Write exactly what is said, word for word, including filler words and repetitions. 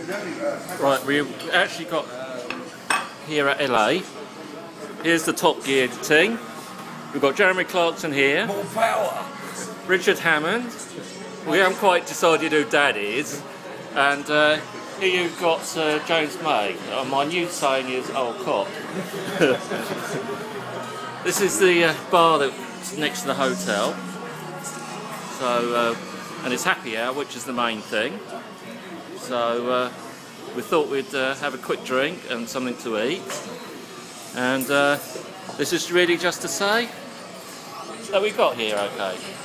Right, we've actually got here at L A. Here's the Top Gear team. We've got Jeremy Clarkson here. More power. Richard Hammond. We haven't quite decided who Dad is. And uh, here you've got uh, James May. Uh, my new saying is old cop. This is the uh, bar that's next to the hotel. So, uh, and it's happy hour, which is the main thing. So uh, we thought we'd uh, have a quick drink and something to eat. And uh, this is really just to say that we got here okay.